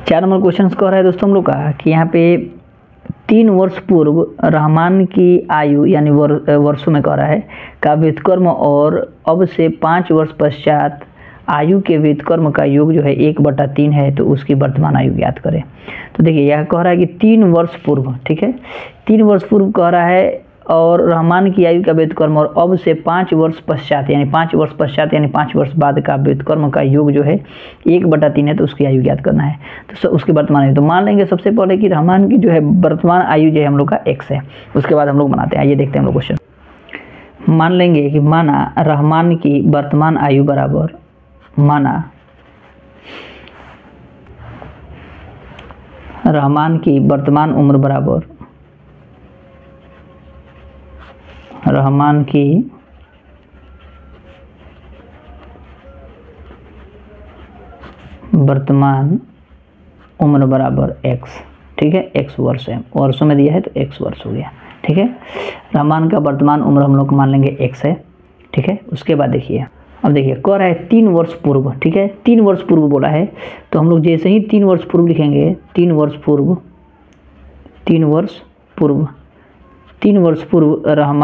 4 number question कह रहा है दोस्तों हम लोग का कि यहाँ पे 3 वर्ष पूर्व रहमान की आयु यानी वर्षों में कह रहा है का व्युत्क्रम और अब से 5 वर्ष पश्चात आयु के व्युत्क्रम का योग जो है 1/3 है, तो उसकी वर्तमान आयु ज्ञात करें। तो देखिए यह कह रहा है कि 3 वर्ष पूर्व, ठीक है, 3 वर्ष पूर्व कह रहा है और रहमान की आयु का व्युत्क्रम और अब से 5 वर्ष पश्चात यानी 5 वर्ष पश्चात यानी 5 वर्ष बाद का व्युत्क्रम का योग जो है 1/3 है, तो उसकी आयु ज्ञात करना है। तो उसकी वर्तमान आयु तो मान लेंगे सबसे पहले कि रहमान की जो है वर्तमान आयु जो है हम लोग का x है, उसके बाद हम लोग बनाते हैं। आइए देखते हैं हम लोग क्वेश्चन। मान लेंगे कि माना रहमान की वर्तमान आयु बराबर रहमान की वर्तमान उम्र बराबर रहमान की वर्तमान उम्र बराबर x, ठीक है, x वर्ष है, वर्षों में दिया है तो x वर्ष हो गया, ठीक है। रहमान का वर्तमान उम्र हम लोग मान लेंगे x है, ठीक है। उसके बाद देखिए, अब देखिए कह रहा है 3 वर्ष पूर्व, ठीक है, 3 वर्ष पूर्व बोला है, तो हम लोग जैसे ही 3 वर्ष पूर्व लिखेंगे, 3 वर्ष पूर्व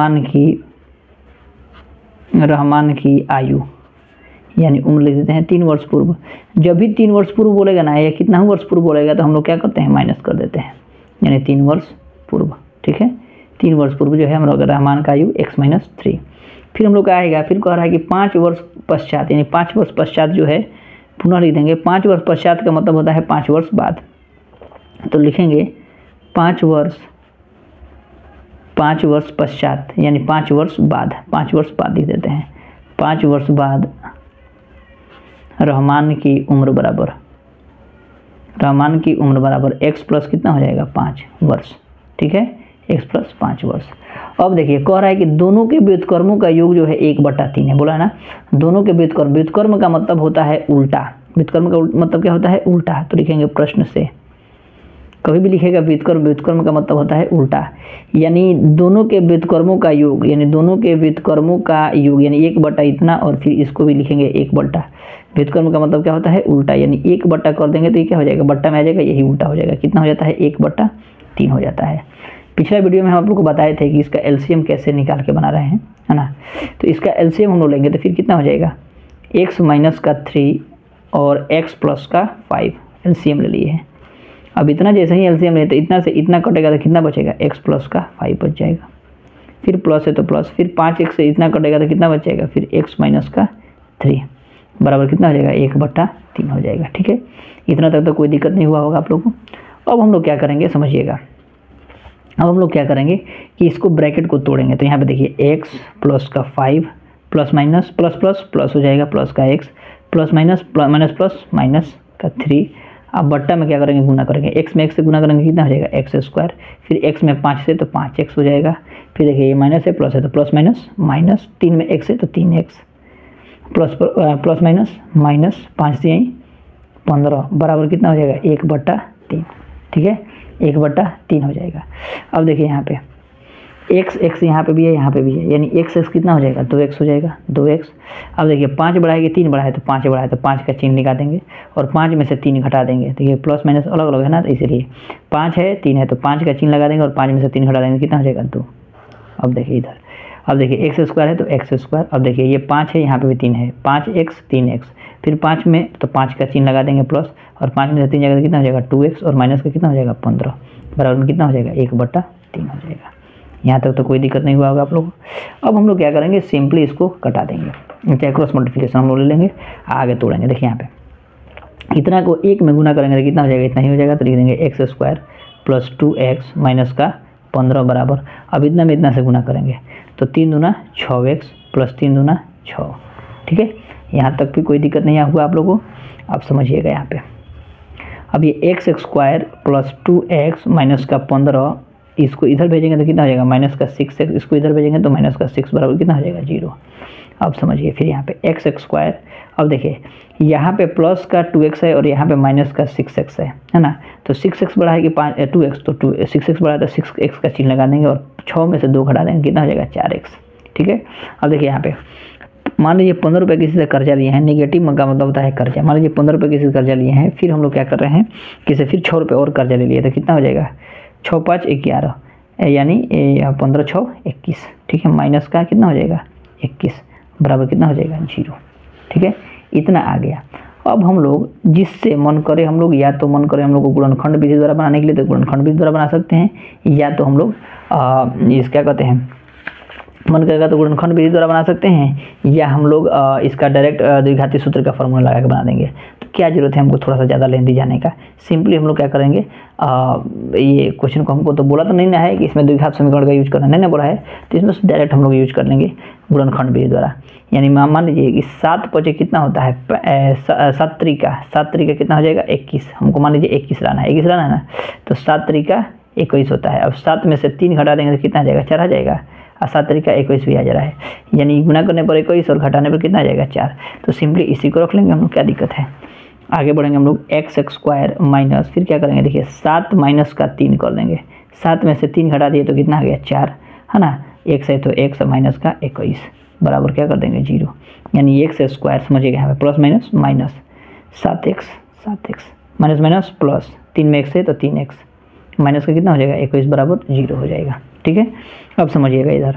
रहमान की आयु यानी उम्र लिख देते हैं 3 वर्ष पूर्व। जब भी 3 वर्ष पूर्व बोलेगा ना या कितना वर्ष पूर्व बोलेगा तो हम लोग क्या करते हैं, माइनस कर देते हैं, यानी 3 वर्ष पूर्व, ठीक है। 3 वर्ष पूर्व जो है हम लोग रहमान का आयु x-3। फिर हम लोग का आएगा, फिर कह रहा है कि 5 वर्ष पश्चात यानी 5 वर्ष पश्चात जो है पुनः लिख देंगे। 5 वर्ष पश्चात का मतलब होता है 5 वर्ष बाद, तो लिखेंगे 5 वर्ष पश्चात यानी 5 वर्ष बाद, 5 वर्ष बाद लिख देते हैं। 5 वर्ष बाद रहमान की उम्र बराबर x प्लस कितना हो जाएगा 5 वर्ष, ठीक है, x प्लस 5 वर्ष। अब देखिए कह रहा है कि दोनों के व्युत्क्रमों का योग जो है 1/3 है, बोला है ना, दोनों के व्युत्क्रम का मतलब होता है उल्टा, व्युत्क्रम का मतलब क्या होता है, उल्टा। तो लिखेंगे प्रश्न से, कभी भी लिखेगा व्युत्क्रम का मतलब होता है उल्टा, यानी दोनों के व्युत्क्रमों का योग यानी 1 इतना और फिर इसको भी लिखेंगे 1 व्युत्क्रम का मतलब क्या होता है उल्टा, यानी 1 कर देंगे तो ये क्या हो जाएगा, बट्टा में आ जाएगा, यही उल्टा हो जाएगा, कितना हो जाता है 1/3 हो जाता है। पिछला वीडियो में हम आप लोग को बताए थे कि इसका एलसीएम कैसे निकाल के बना रहे हैं, है ना। तो इसका एलसीएम हम लोग लेंगे तो फिर कितना हो जाएगा, x-3 और x प्लस का 5 एलसीएम ले लिए हैं। अब इतना जैसे ही एलसीएम लेते इतना से इतना कटेगा तो कितना बचेगा, x प्लस का 5 बच जाएगा, फिर प्लस है तो प्लस, फिर 5x से इतना कटेगा तो कितना बचेगा, फिर x-3 बराबर कितना हो जाएगा 1/3 हो जाएगा, ठीक है। इतना तक तो कोई दिक्कत नहीं हुआ होगा आप लोगों को। अब हम लोग क्या करेंगे समझिएगा, अब हम लोग क्या करेंगे कि इसको ब्रैकेट को तोड़ेंगे। तो यहाँ पे देखिए x प्लस का 5 plus minus plus plus plus हो जाएगा, प्लस का x plus minus minus plus minus का 3। अब बट्टा में क्या करेंगे, गुना करेंगे, x में x से गुना करेंगे कितना हो जाएगा x², फिर x में 5 से तो 5x हो जाएगा, फिर देखिए ये माइनस है प्लस है तो प्लस माइनस माइनस, 3 में x है तो 3x प्लस माइनस माइनस 5 से 15 बराबर कितना हो जाएगा 1/3, ठीक है, 1/3 हो जाएगा। अब देखिए यहाँ पे x यहाँ पे भी है, यहाँ पे भी है, यानी x कितना हो जाएगा 2x हो जाएगा, 2x। अब देखिए 5 बढ़ाएंगे 3 बढ़ाए तो 5 बढ़ाए तो 5 का चिन्ह लगा देंगे और 5 में से 3 घटा देंगे, तो ये प्लस माइनस अलग अलग है ना, तो इसीलिए 5 है 3 है तो 5 का चिन्ह लगा देंगे और 5 में से 3 घटा देंगे, कितना हो जाएगा 2। अब देखिए इधर, अब देखिए x² है तो x², अब देखिए ये 5 है यहाँ पे भी 3 है, 5x 3x, फिर 5 में तो 5 का चिन्ह लगा देंगे प्लस और 5 में से 3 जाएगा कितना हो जाएगा 2x और माइनस का कितना हो जाएगा 15 बराबर कितना हो जाएगा 1/3 हो जाएगा। यहाँ तक तो कोई दिक्कत नहीं हुआ होगा आप लोग। अब हम लोग क्या करेंगे, सिंपली इसको कटा देंगे, चाहे क्रॉस मल्टीप्लिकेशन हम लोग ले लेंगे, आगे तोड़ेंगे। देखिए यहाँ पे इतना को 1 में गुना करेंगे तो कितना हो जाएगा, इतना ही हो जाएगा, तो लिख देंगे x² प्लस 2x माइनस का 15 बराबर, अब इतना में इतना से गुना करेंगे तो 3 दूना 6x प्लस 3 दूना 6, ठीक है। यहाँ तक भी कोई दिक्कत नहीं हुआ आप लोगों को। आप समझिएगा यहाँ पे, अब ये x² प्लस 2x माइनस का 15 इसको इधर भेजेंगे तो कितना हो जाएगा माइनस का 6x, इसको इधर भेजेंगे तो माइनस का 6 बराबर कितना हो जाएगा 0। अब समझिए फिर यहाँ पे x², अब देखिए यहाँ पे प्लस का 2x है और यहाँ पे माइनस का 6x है ना, तो 6x बढ़ा है कि 2x, तो 6x बढ़ा तो 6x का चिन्ह लगा देंगे और 6 में से 2 घटा देंगे, कितना हो जाएगा 4x, ठीक है। अब देखिए यहाँ पे मान लीजिए 15 रुपये किसी से कर्जा लिए हैं, नेगेटिव का मतलब होता है कर्जा। मान लीजिए 15 रुपये किसी से कर्जा लिए हैं, फिर हम लोग क्या कर रहे हैं किसी फिर 6 रुपये और कर्जा ले लिए, तो कितना हो जाएगा 6 5 11, यानी 15 6 21, ठीक है। माइनस का कितना हो जाएगा 21 बराबर कितना हो जाएगा 0, ठीक है। इतना आ गया। अब हम लोग जिससे मन करे हम लोग, या तो मन करे हम लोग को गुणनखंड विधि द्वारा बनाने के लिए तो गुणनखंड विधि द्वारा बना सकते हैं, या तो हम लोग इस क्या कहते हैं मन करेगा तो गुणनखंड विधि द्वारा बना सकते हैं, या हम लोग इसका डायरेक्ट द्विघाती सूत्र का फॉर्मूला लगा के बना देंगे। तो क्या जरूरत है हमको थोड़ा सा ज़्यादा लेंदी जाने का। सिंपली हम लोग क्या करेंगे, ये क्वेश्चन को हमको तो बोला तो नहीं ना है कि इसमें द्विघात समीकरण का यूज करना, नहीं ना बोला है, तो इसमें डायरेक्ट हम लोग यूज कर लेंगे गुणनखंड विधि द्वारा। यानी मान लीजिए कि 7 5 कितना होता है 7 त्रिका कितना हो जाएगा 21, हमको मान लीजिए 21 लाना है, 21 लाना है ना, तो 7 त्रिका 21 होता है। अब 7 में से 3 घटा देंगे तो कितना आ जाएगा 4 आ जाएगा, और 7 त्रिका 21 भी आ जा रहा है, यानी गुना करने पर 21 और घटाने पर कितना आ जाएगा 4। तो सिंपली इसी को रख लेंगे हम लोग, क्या दिक्कत है। आगे बढ़ेंगे हम लोग x² माइनस, फिर क्या करेंगे देखिए 7 माइनस का 3 कर देंगे, 7 में से 3 घटा दिए तो कितना आ गया 4, है ना। x है तो x माइनस का 21 बराबर क्या कर देंगे 0, यानी x² समझिएगा यहाँ पे plus minus minus 7x minus minus plus 3 में x है तो 3x माइनस का कितना हो जाएगा 21 बराबर 0 हो जाएगा, ठीक है। अब समझिएगा इधर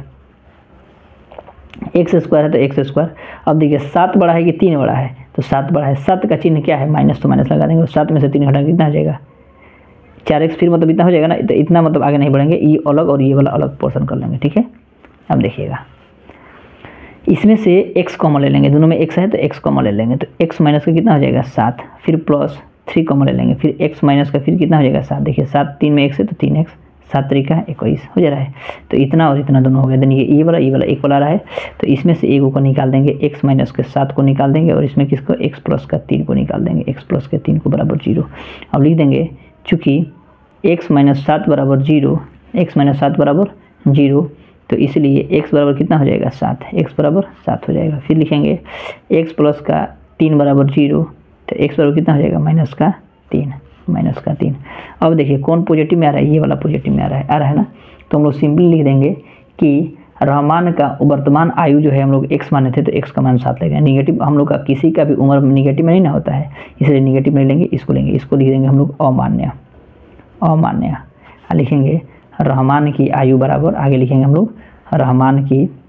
x² है तो x², अब देखिए 7 बड़ा है कि 3 बड़ा है, तो 7 बड़ा है, 7 का चिन्ह क्या है माइनस, तो माइनस लगा देंगे, 7 में से 3 घटाएंगे कितना हो जाएगा 4x, फिर मतलब इतना हो जाएगा ना, तो इतना मतलब आगे नहीं बढ़ेंगे, ये अलग और ये वाला अलग पोर्शन कर लेंगे, ठीक है। अब देखिएगा इसमें से x कॉमन ले लेंगे, दोनों में x है तो x कॉमन ले लेंगे, तो x माइनस का कितना हो जाएगा 7, फिर प्लस 3 कॉमन ले लेंगे, फिर x माइनस का फिर कितना हो जाएगा 7, देखिए 7 3 में x है तो 3x, 7 त्रिका 21 हो जा रहा है, तो इतना और इतना दोनों हो गया। देखिए ये वाला एक वाला रहा है, तो इसमें से एक को निकाल देंगे, x माइनस के 7 को निकाल देंगे, और इसमें किसको x प्लस का 3 को निकाल देंगे, x प्लस के 3 को बराबर 0। अब लिख देंगे चूँकि x माइनस 7 बराबर 0, x माइनस 7 बराबर 0, तो इसलिए x बराबर कितना हो जाएगा 7, x बराबर 7 हो जाएगा। फिर लिखेंगे x प्लस का 3 बराबर 0, तो x बराबर कितना हो जाएगा माइनस का 3। अब देखिए कौन पॉजिटिव में आ रहा है, ये वाला पॉजिटिव में आ रहा है ना, तो हम लोग सिंपली लिख देंगे कि रहमान का वर्तमान आयु जो है हम लोग x माने थे तो x का मान 7 लेंगे। निगेटिव हम लोग का किसी का भी उम्र निगेटिव में नहीं ना होता है, इसलिए निगेटिव में लेंगे, इसको लेंगे, इसको लिख देंगे हम लोग अमान्य। लिखेंगे रहमान की आयु बराबर, आगे लिखेंगे हम लोग रहमान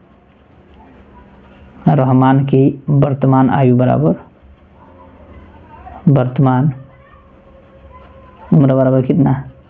की वर्तमान आयु बराबर वर्तमान उम्र बराबर कितना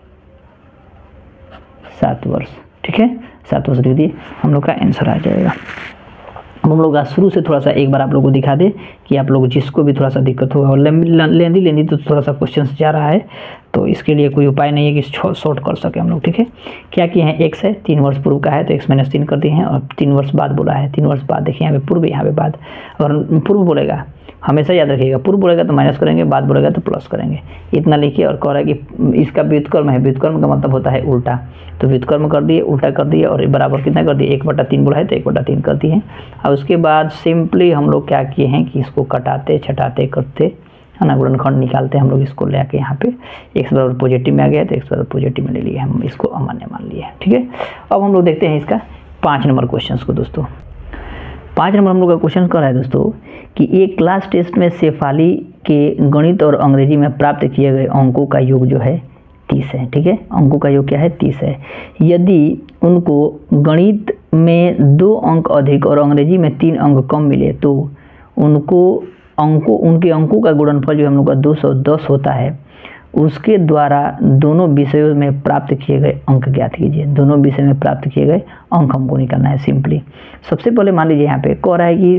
7 वर्ष, ठीक है। 7 वर्ष लिख दिए, हम लोग का आंसर आ जाएगा। हम लोग शुरू से थोड़ा सा एक बार आप लोगों को दिखा दे कि आप लोग जिसको भी थोड़ा सा दिक्कत होगा, और लेंदी तो थोड़ा सा क्वेश्चन जा रहा है, तो इसके लिए कोई उपाय नहीं है कि शॉर्ट कर सके हम लोग, ठीक है। क्या किए हैं, x है 3 वर्ष पूर्व का है तो x माइनस 3 कर दिए हैं, और 3 वर्ष बाद बोला है, 3 वर्ष बाद देखिए यहाँ पे पूर्व, यहाँ पे बाद, और पूर्व बोलेगा हमेशा याद रखिएगा, पूर्व बोलेगा तो माइनस करेंगे, बाद बोलेगा तो प्लस करेंगे, इतना लिखिए। और कह रहा है कि इसका व्युत्क्रम है, व्युत्क्रम का मतलब होता है उल्टा, तो व्युत्क्रम कर दिए, उल्टा कर दिए, और बराबर कितना कर दिए 1/3 बोला है तो 1/3 कर दिए। और उसके बाद सिंपली हम लोग क्या किए हैं कि इसको कटाते छटाते करते है ना, गुणनखंड निकालते हम लोग, इसको ले आके यहाँ पे x बराबर पॉजिटिव में आ गया तो x बराबर पॉजिटिव में ले लिए, हम इसको अमान्य मान लिए, ठीक है। अब हम लोग देखते हैं इसका 5 नंबर क्वेश्चन को दोस्तों। 5 नंबर हम लोग का क्वेश्चन कर रहा है दोस्तों कि एक क्लास टेस्ट में शेफाली के गणित और अंग्रेजी में प्राप्त किए गए अंकों का योग जो है 30 है, ठीक है। अंकों का योग क्या है 30 है। यदि उनको गणित में 2 अंक अधिक और अंग्रेजी में 3 अंक कम मिले तो उनके अंकों का गुणनफल जो हम लोग का 210 होता है, उसके द्वारा दोनों विषयों में प्राप्त किए गए अंक ज्ञात कीजिए। दोनों विषय में प्राप्त किए गए अंक हमको निकालना है सिंपली। सबसे पहले मान लीजिए यहाँ पे कह रहा है कि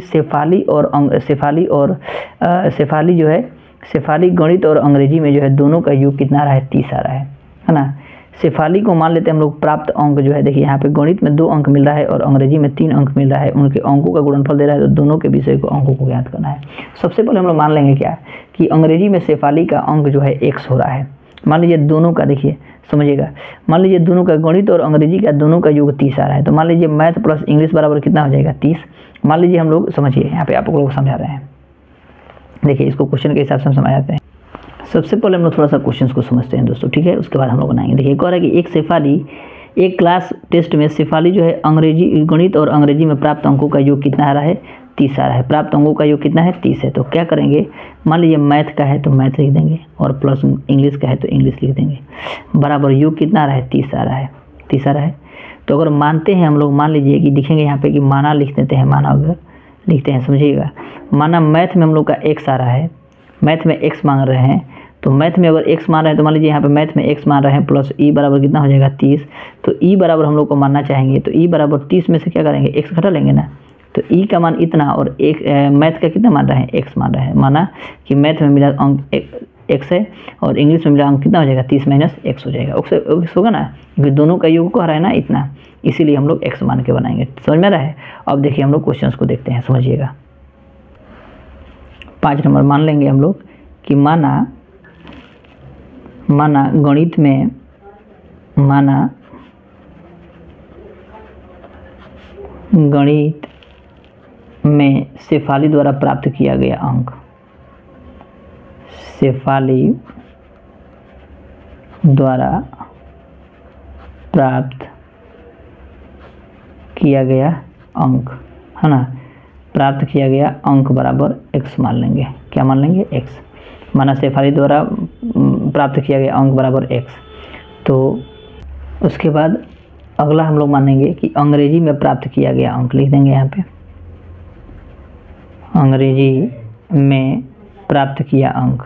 शेफाली गणित और अंग्रेजी में जो है दोनों का योग कितना आ रहा है 30 आ रहा है ना। शेफाली को मान लेते हैं हम लोग प्राप्त अंक जो है, देखिए यहाँ पे गणित में 2 अंक मिल रहा है और अंग्रेजी में 3 अंक मिल रहा है, उनके अंकों का गुणनफल दे रहा है, तो दोनों के विषय को अंकों को ज्ञात करना है। सबसे पहले हम लोग मान लेंगे क्या कि अंग्रेजी में शेफाली का अंक जो है x हो रहा है। मान लीजिए दोनों का, देखिए समझिएगा, मान लीजिए दोनों का गणित और अंग्रेजी का दोनों का योग 30 आ रहा है, तो मान लीजिए मैथ प्लस इंग्लिश बराबर कितना हो जाएगा 30। मान लीजिए हम लोग समझिए, यहाँ पे आप लोग समझा रहे हैं, देखिए इसको क्वेश्चन के हिसाब से हम समझाते हैं। सबसे पहले हम लोग थोड़ा सा क्वेश्चन को समझते हैं दोस्तों, ठीक है, उसके बाद हम लोग बनाएंगे। देखिए कह रहा है कि एक क्लास टेस्ट में शेफाली जो है गणित और अंग्रेजी में प्राप्त अंकों का योग कितना आ रहा है 30 आ रहा है। प्राप्त अंकों का योग कितना है? 30 है। तो क्या करेंगे, मान लीजिए मैथ का है तो मैथ लिख देंगे और प्लस इंग्लिश का है तो इंग्लिश लिख देंगे, बराबर योग कितना आ रहा है? 30 आ रहा है। 30 आ रहा है। तो अगर मानते हैं हम लोग, मान लीजिए कि लिखेंगे यहाँ पे कि माना लिख देते हैं, माना अगर लिखते हैं, समझिएगा, माना मैथ में हम लोग का x आ रहा है, मैथ में x मांग रहे हैं, तो मैथ में अगर x मान रहे हैं तो मान लीजिए यहाँ पे मैथ में x मान रहे हैं प्लस e बराबर कितना हो जाएगा? 30। तो e बराबर हम लोग को मानना चाहेंगे, तो e बराबर 30 में से क्या करेंगे? x घटा लेंगे ना। तो e का मान इतना और एक मैथ का कितना मान रहे हैं? x मान रहे हैं। माना कि मैथ में मिला अंक x है और इंग्लिश में मिला अंक कितना हो जाएगा? 30 माइनस x हो जाएगा, x होगा ना, क्योंकि दोनों का योग को आ रहा है ना इतना, इसीलिए हम लोग x मान के बनाएंगे। समझ में आ रहा है? अब देखिए हम लोग क्वेश्चंस को देखते हैं, समझिएगा। 5 नंबर मान लेंगे हम लोग कि माना गणित में, माना गणित में शेफाली द्वारा प्राप्त किया गया अंक, शेफाली द्वारा प्राप्त किया गया अंक है ना, प्राप्त किया गया अंक बराबर x मान लेंगे। क्या मान लेंगे? x। माना शेफाली द्वारा प्राप्त किया गया अंक बराबर x। तो उसके बाद अगला हम लोग मानेंगे कि अंग्रेजी में प्राप्त किया गया अंक, लिख देंगे यहाँ पे, अंग्रेजी में प्राप्त किया अंक,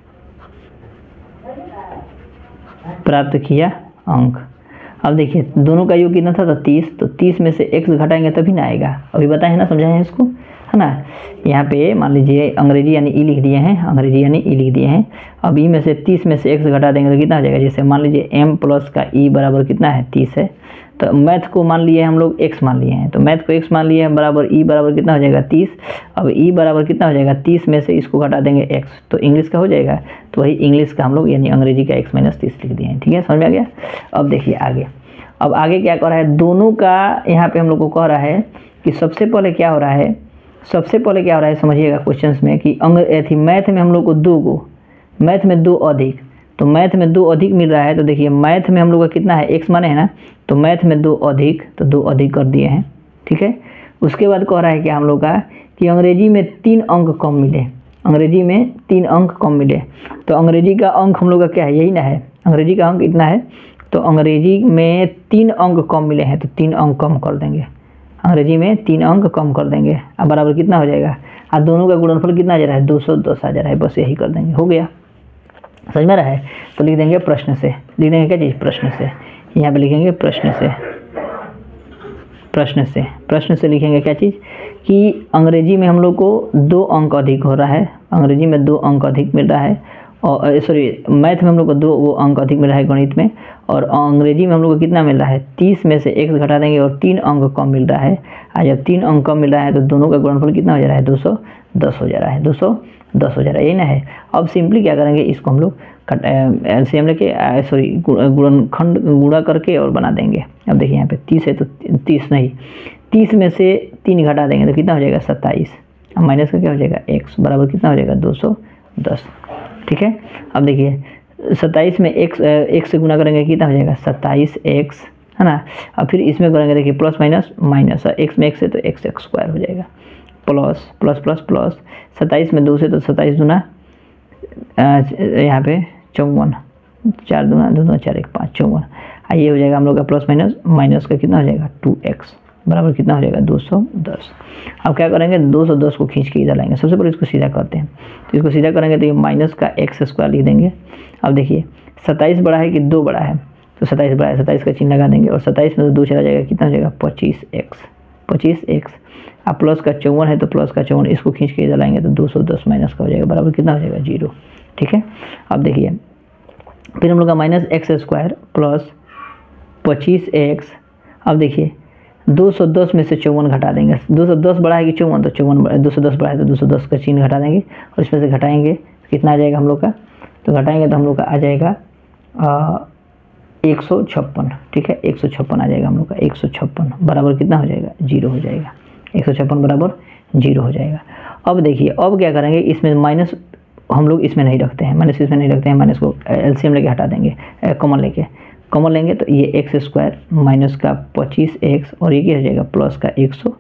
प्राप्त किया अंक। अब देखिए दोनों का योग कितना था? तो 30। तो 30 में से x घटाएंगे तभी ना आएगा, अभी बताए ना, समझाए हैं इसको, है ना। यहाँ पे मान लीजिए अंग्रेजी यानी ई लिख दिए हैं, अंग्रेजी यानी ई लिख दिए हैं। अब ई में से 30 में से x घटा देंगे तो कितना हो जाएगा? जैसे मान लीजिए m प्लस का e बराबर कितना है? 30 है। तो मैथ को मान लिए हम लोग x मान लिए हैं, तो मैथ को x मान लिए हैं, बराबर e बराबर कितना हो जाएगा? 30। अब e बराबर कितना हो जाएगा? 30 में से इसको घटा देंगे x, तो इंग्लिश का हो जाएगा। तो वही इंग्लिश का हम लोग यानी अंग्रेजी का x माइनस 30 लिख दिए हैं। ठीक है, समझ में आ गया? अब देखिए आगे, अब आगे क्या कह रहा है? दोनों का यहाँ पे हम लोग को कह रहा है कि सबसे पहले क्या हो रहा है, सबसे पहले क्या हो रहा है समझिएगा क्वेश्चंस में कि मैथ में हम लोग को 2 गो, मैथ में 2 अधिक, तो मैथ में 2 अधिक मिल रहा है। तो देखिए मैथ में हम लोग का कितना है? x माने है ना, तो मैथ में 2 अधिक, तो 2 अधिक कर दिए हैं। ठीक है, उसके बाद कह रहा है कि हम लोग का कि अंग्रेजी में 3 अंक कम मिले, अंग्रेजी में 3 अंक कम मिले। तो अंग्रेजी का अंक हम लोग का क्या है? यही ना है, अंग्रेजी का अंक इतना है, तो अंग्रेजी में 3 अंक कम मिले हैं, तो 3 अंक कम कर देंगे, अंग्रेजी में 3 अंक कम कर देंगे। अब बराबर कितना हो जाएगा? और दोनों का गुणनफल कितना आ जा रहा है? 210 आ जा रहा है। बस यही कर देंगे, हो गया। समझ में रहा है? तो लिख देंगे प्रश्न से, लिख देंगे क्या चीज़? प्रश्न से। यहाँ पे लिखेंगे प्रश्न से, प्रश्न से, प्रश्न से लिखेंगे क्या चीज़? कि अंग्रेजी में हम लोग को 2 अंक अधिक हो रहा है, अंग्रेजी में 2 अंक अधिक मिल रहा है, और सॉरी मैथ में हम लोग को 2 अंक अधिक मिल रहा है गणित में, और अंग्रेजी में हम लोग को कितना मिल रहा है? 30 में से x घटा देंगे और 3 अंक कम मिल रहा है। और जब 3 अंक कम मिल रहा है तो दोनों का गुणनफल कितना हो जा रहा है? 210 हो जा रहा है, 210 हो जा रहा है, यही ना है। अब सिंपली क्या करेंगे, इसको हम लोग एलसीएम लेके सॉरी गुणनखंड गुणा करके और बना देंगे। अब देखिए यहाँ पे 30 है तो 30 नहीं, 30 में से 3 घटा देंगे तो कितना हो जाएगा? 27। अब माइनस का क्या हो जाएगा? x बराबर कितना हो जाएगा? 210। ठीक है, अब देखिए 27 में x से गुना करेंगे कितना हो जाएगा? 27x, है ना। अब फिर इसमें करेंगे, देखिए प्लस माइनस माइनस, x में x है तो x स्क्वायर हो जाएगा, प्लस प्लस प्लस प्लस 27 में 2 से तो 27 दूना यहाँ पे 54, 4 दूना 2 दूना 4 1 5 54। ये हो जाएगा हम लोग का प्लस माइनस, माइनस का कितना हो जाएगा? 2x बराबर कितना हो जाएगा? 210। अब क्या करेंगे? 210 को खींच के इधर लाएंगे। सबसे पहले इसको सीधा करते हैं, तो इसको सीधा करेंगे तो ये माइनस का x स्क्वायर लिख देंगे। अब देखिए 27 बड़ा है कि 2 बड़ा है? तो 27 बड़ा है, 27 का चिन्ह लगा देंगे, और 27 में तो 2 चला जाएगा, कितना हो जाएगा? 25x, 25x। अब प्लस का 54 है तो प्लस का 54, इसको खींच के इधर लाएंगे तो 210 माइनस का हो जाएगा, बराबर कितना हो जाएगा? 0। ठीक है, अब देखिए फिर हम लोग का minus x square plus 25x। अब देखिए 210 में से 54 घटा देंगे, 210 बड़ा है कि 54, तो 54 210 बड़ा है तो 210 का चिन्ह घटा देंगे, और इसमें से घटाएंगे कितना आ जाएगा हम लोग का? तो घटाएंगे तो हम लोग का आ जाएगा 156। ठीक है, 156 आ जाएगा हम लोग का, 156 बराबर कितना हो जाएगा? 0 हो जाएगा, 156 बराबर 0 हो जाएगा। अब देखिए अब क्या करेंगे, इसमें माइनस हम लोग इसमें नहीं रखते हैं, माइनस इसमें नहीं रखते हैं, माइनस को एलसीएम लेके हटा देंगे, कॉमन लेंगे तो ये x स्क्वायर माइनस का 25x और ये क्या हो जाएगा? प्लस का 156।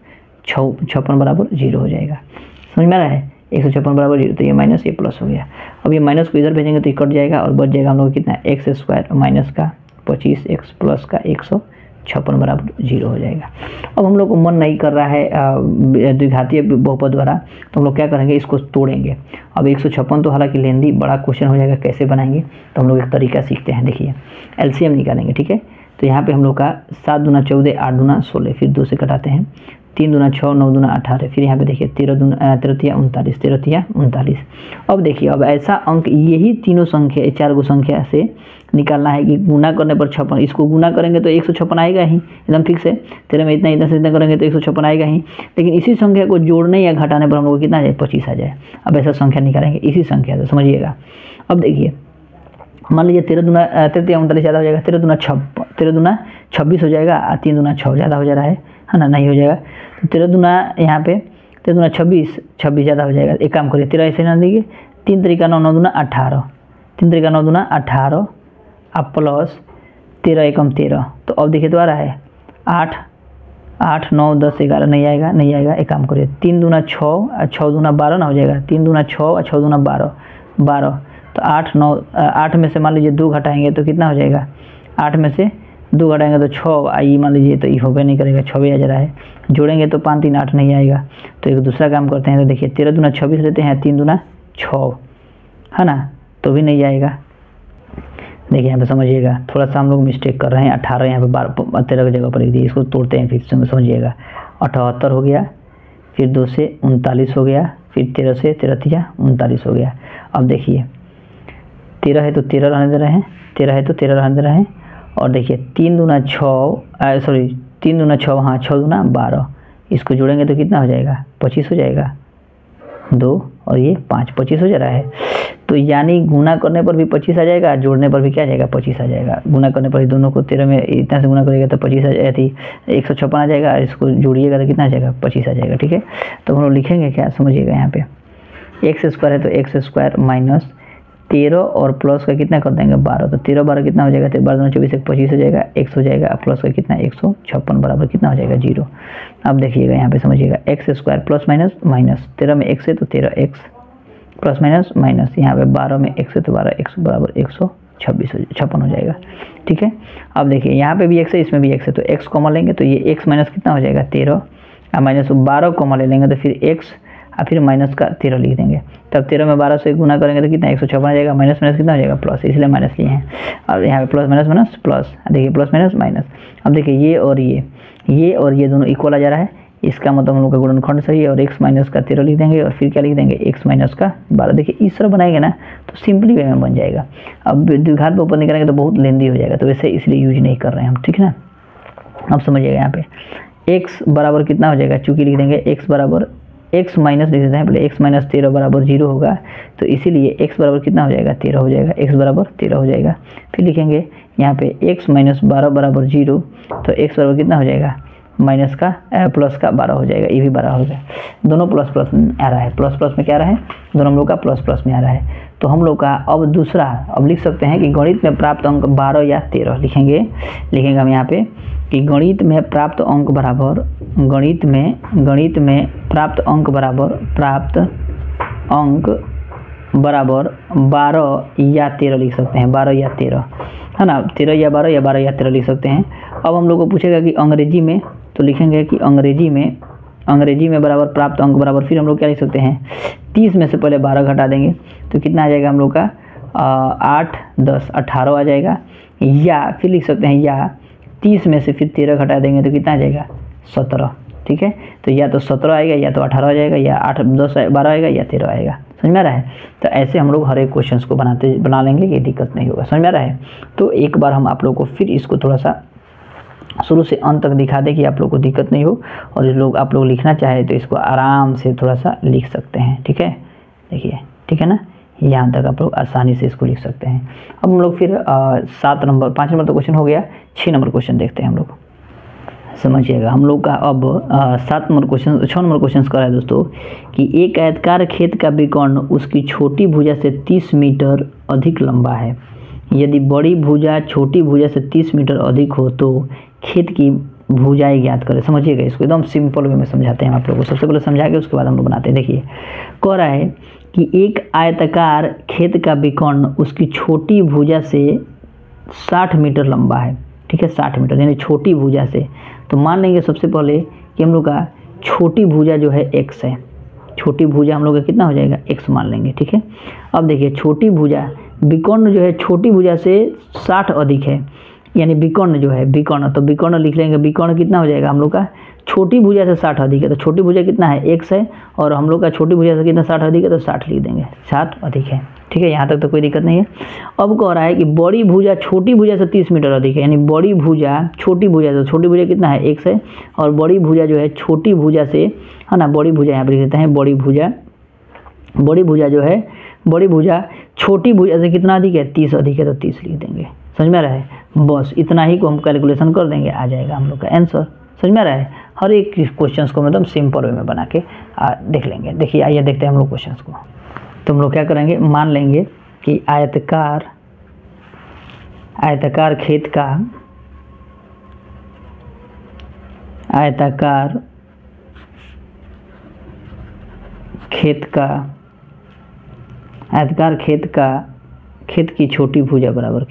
156 बराबर 0 हो जाएगा। समझ में आ रहा है? 156 बराबर 0, तो ये माइनस ये प्लस हो गया। अब ये माइनस को इधर भेजेंगे तो ये कट जाएगा और बच जाएगा हम लोग कितना, एक्स स्क्वायर माइनस का 25x प्लस का 156 बराबर 0 हो जाएगा। अब हम लोग को मन नहीं कर रहा है द्विघातीय बहुपद द्वारा, तो हम लोग क्या करेंगे, इसको तोड़ेंगे। अब 156 तो हालांकि लेंदी बड़ा क्वेश्चन हो जाएगा, कैसे बनाएंगे, तो हम लोग एक तरीका सीखते हैं। देखिए एलसीएम निकालेंगे, ठीक है। तो यहाँ पे हम लोग का 7 दूना 14, 8 दूना 16, फिर 2 से कटाते हैं, 3 दूना 6, 9 दूना 18, फिर यहाँ पे देखिए 13 तिया 39, 13 तिया 39। अब देखिए अब ऐसा अंक यही तीनों संख्या 4 गो संख्या से निकालना है कि गुना करने पर 56, इसको गुना करेंगे तो 156 आएगा ही, एकदम फिक्स है। 13 में इतना से इतना करेंगे तो 156 आएगा ही। लेकिन इसी संख्या को जोड़ने या घटाने पर हम लोग को कितना आ जाए, 25 आ जाए। अब ऐसा संख्या निकालेंगे इसी संख्या से, समझिएगा। अब देखिए मान लीजिए 13 दूना 39 ज़्यादा हो जाएगा, 13 दूना 26 हो जाएगा, 3 दूना 6 ज़्यादा हो जा रहा है ना, नहीं हो जाएगा। तो 13 दूना यहाँ पे 13 दूना 26 ज़्यादा हो जाएगा। एक काम करिए 13 ऐसे ना दीजिए, 3 तरीका 9, 9 दूना 18, 3 तरीका 9 दूना 18 अब प्लस 13 एकम 13। तो अब देखिए तो आ रहा है 8, 8 9 10 11 नहीं आएगा। एक काम करिए 3 दूना 6, 6 दूना 12 ना हो जाएगा, 3 दूना 6 और 6 दूना 12। तो 8 में से मान लीजिए 2 घटाएंगे तो कितना हो जाएगा, 8 में से 2 घटाएंगे तो 6 आई, मान लीजिए तो ये होबे नहीं करेगा, 6 भी आ जा रहा है। जोड़ेंगे तो 5 3 8 नहीं आएगा। तो एक दूसरा काम करते हैं, तो देखिए 13 दूना 26 लेते हैं, 3 दूना 6 है ना, तो भी नहीं आएगा। देखिए यहाँ पे समझिएगा, थोड़ा सा हम लोग मिस्टेक कर रहे हैं, 18 यहाँ पे 13 की जगह पर लिख दिए, इसको तोड़ते हैं फिर समझिएगा। 78 हो गया, फिर 2 से 39 हो गया, फिर 13 से 13 तिया 39 हो गया। अब देखिए 13 है तो 13 रहने दे रहे हैं, 13 है तो 13 रहने दे रहे हैं। और देखिए 3 दूना 6 हाँ 6 दूना 12, इसको जोड़ेंगे तो कितना हो जाएगा, 25 हो जाएगा। 2 और ये 5, 25 हो जा रहा है। तो यानी गुना करने पर भी 25 आ जाएगा, जोड़ने पर भी क्या आ जाएगा, 25 आ जाएगा। गुना करने पर दोनों को 13 में इतना से गुना करेगा तो 25 आ जाएगी, 156 आ जाएगा। इसको जोड़िएगा तो कितना आ जाएगा, 25 आ जाएगा, ठीक है। तो हम लोग लिखेंगे क्या, समझिएगा यहाँ पे एक्स स्क्वायर है तो एक्स स्क्वायर माइनस 13 और प्लस का कितना कर देंगे 12, तो 13 12 कितना हो जाएगा, 13 12 24 25 हो जाएगा, x हो जाएगा, प्लस का कितना 156 बराबर कितना हो जाएगा 0। अब देखिएगा यहाँ पे समझिएगा x square plus minus minus 13 में x है तो 13x प्लस माइनस माइनस यहाँ पे 12 में x है तो 12x बराबर 156 हो जाएगा, ठीक है। अब देखिए यहाँ पे भी x है, इसमें भी x है, तो x कॉमन लेंगे तो ये x माइनस कितना हो जाएगा 13 और माइनस 12 कॉमन ले लेंगे तो फिर x और फिर माइनस का 13 लिख देंगे। तब 13 में 12 से गुना करेंगे तो कितना 156 आ जाएगा, माइनस माइनस कितना हो जाएगा प्लस, इसलिए माइनस लिए हैं। और यहाँ पे प्लस माइनस माइनस प्लस, देखिए प्लस माइनस माइनस। अब देखिए ये और ये दोनों इक्वल आ जा रहा है, इसका मतलब हम लोग का गुणनखंड सही है। और x माइनस का 13 लिख देंगे और फिर क्या लिख देंगे x माइनस का 12। देखिए इस तरह बनाएंगे ना तो सिंपली वे में बन जाएगा। अब द्विघात बहुपद निकालेंगे तो बहुत लेंदी हो जाएगा, तो वैसे इसलिए यूज नहीं कर रहे हैं हम, ठीक है ना। अब समझिएगा यहाँ पे x बराबर कितना हो जाएगा, चूँकि लिख देंगे x बराबर x माइनस लिख देते हैं पहले, x माइनस 13 बराबर 0 होगा, तो इसीलिए x बराबर कितना हो जाएगा 13 हो जाएगा, x बराबर 13 हो जाएगा। फिर लिखेंगे यहाँ पे x माइनस 12 बराबर 0, तो x बराबर कितना हो जाएगा माइनस का प्लस का 12 हो जाएगा, ये भी 12 हो जाएगा। दोनों प्लस प्लस में आ रहा है, प्लस प्लस में क्या आ रहा है, दोनों हम लोग का प्लस प्लस में आ रहा है। तो हम लोग का अब दूसरा अब लिख सकते हैं कि गणित में प्राप्त अंक 12 या 13 लिखेंगे हम यहाँ पे कि गणित में प्राप्त अंक बराबर गणित में प्राप्त अंक बराबर 12 या 13 लिख सकते हैं, 12 या 13 है ना, 13 या 12 या 12 या 13 लिख सकते हैं। अब हम लोग को पूछेगा कि अंग्रेजी में, तो लिखेंगे कि अंग्रेजी में बराबर प्राप्त अंक बराबर, फिर हम लोग क्या लिख सकते हैं 30 में से पहले 12 घटा देंगे तो कितना आ जाएगा हम लोग का 8 10 18 आ जाएगा। या फिर लिख सकते हैं या 30 में से फिर 13 घटा देंगे तो कितना आ जाएगा 17, ठीक है। तो या तो 17 आएगा या तो 18 आ जाएगा, या 8 10 12 आएगा या 13 आएगा, समझ में आ रहा है। तो ऐसे हम लोग हर एक क्वेश्चंस को बना लेंगे, ये दिक्कत नहीं होगा, समझ में आ रहा है। तो एक बार हम आप लोग को फिर इसको थोड़ा सा शुरू से अंत तक दिखा दे कि आप लोग को दिक्कत नहीं हो, और आप लोग लिखना चाहे तो इसको आराम से थोड़ा सा लिख सकते हैं, ठीक है। देखिए ठीक है ना, यहाँ तक आप लोग आसानी से इसको लिख सकते हैं। अब हम लोग फिर 5 नंबर तो क्वेश्चन हो गया, 6 नंबर क्वेश्चन देखते हैं हम लोग। समझिएगा हम लोग का अब 6 नंबर क्वेश्चन कर रहा है दोस्तों कि एक आयताकार खेत का विकर्ण उसकी छोटी भुजा से 30 मीटर अधिक लंबा है। यदि बड़ी भुजा छोटी भुजा से 30 मीटर अधिक हो तो खेत की भुजाएं ज्ञात करें। समझिएगा इसको, एकदम सिंपल वे में समझाते हैं आप लोगों को। सबसे पहले समझा के उसके बाद हम लोग बनाते हैं। देखिए कह रहा है कि एक आयताकार खेत का विकर्ण उसकी छोटी भुजा से 60 मीटर लंबा है। ठीक है, 60 मीटर यानी छोटी भुजा से। तो मान लेंगे सबसे पहले कि हम लोग का छोटी भुजा जो है x है। छोटी भुजा हम लोग का कितना हो जाएगा, x मान लेंगे। ठीक है, अब देखिए छोटी भुजा विकर्ण जो है छोटी भुजा से 60 अधिक है, यानी विकर्ण जो है विकर्ण, तो विकर्ण लिख लेंगे। विकर्ण कितना हो जाएगा हम लोग का, छोटी भुजा से 60 अधिक है, तो छोटी भुजा कितना है x है, और हम लोग का छोटी भुजा से कितना 60 अधिक है, तो 60 लिख देंगे, 60 अधिक है। ठीक है, यहाँ तक तो कोई दिक्कत नहीं है। अब कह रहा है कि बड़ी भुजा छोटी भुजा से 30 मीटर अधिक है, यानी बड़ी भुजा छोटी भुजा से, छोटी भुजा कितना है x है, और बड़ी भुजा जो है छोटी भुजा से, है ना, बड़ी भुजा यहाँ पर लिख देते हैं। बड़ी भुजा जो है, बड़ी भुजा छोटी भुजा से कितना अधिक है, 30 अधिक है, तो 30 लिख देंगे। समझ में आ रहा है, बस इतना ही को हम कैलकुलेशन कर देंगे, आ जाएगा हम लोग का आंसर। समझ में आ रहा है, हर एक क्वेश्चंस को मतलब सिंपल वे में बना के देख लेंगे। देखिए आइए देखते हैं हम लोग क्वेश्चंस को। तो हम लोग क्या करेंगे, मान लेंगे कि आयताकार खेत का खेत की छोटी भुजा बराबर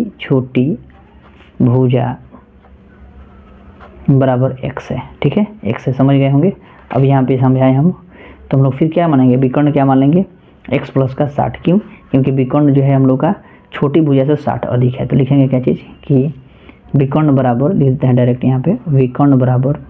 x है। ठीक है, x से समझ गए होंगे। अब यहाँ पे समझाएं हम, तो हम लोग फिर क्या मानेंगे, विकर्ण क्या मान लेंगे, x प्लस का 60। क्यों, क्योंकि विकर्ण जो है हम लोग का छोटी भुजा से 60 अधिक है। तो लिखेंगे क्या चीज़ कि विकर्ण बराबर, लिख देते हैं डायरेक्ट यहाँ पे, विकर्ण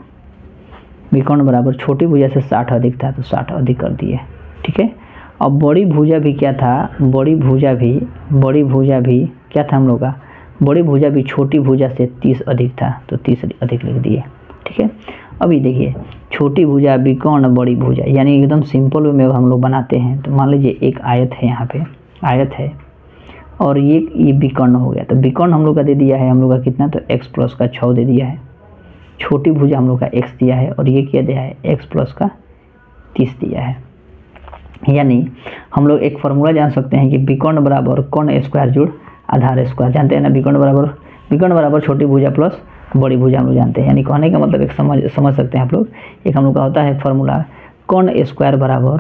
बराबर छोटी भुजा से 60 अधिक था, तो 60 अधिक कर दिए। ठीक है, अब बड़ी भुजा भी क्या था, बड़ी भुजा भी क्या था हम लोग का, बड़ी भुजा भी छोटी भुजा से 30 अधिक था, तो 30 अधिक लिख दिए। ठीक है, अभी देखिए छोटी भुजा विकर्ण बड़ी भुजा, यानी एकदम सिंपल वे में हम लोग बनाते हैं। तो मान लीजिए एक आयत है, यहाँ पे आयत है, और ये विकर्ण हो गया। तो विकर्ण हम लोग का दे दिया है हम लोग का कितना, तो x प्लस का 6 दे दिया है। छोटी भुजा हम लोग का x दिया है, और ये क्या दिया है, x प्लस का 30 दिया है। यानी हम लोग एक फार्मूला जान सकते हैं कि विकर्ण बराबर कर्ण स्क्वायर जोड़ आधार स्क्वायर, जानते हैं ना। विकर्ण बराबर छोटी भुजा प्लस बड़ी भुजा हम लोग जानते हैं। यानी कहने का मतलब एक समझ सकते हैं आप लोग, एक हम लोग का होता है फार्मूला कर्ण स्क्वायर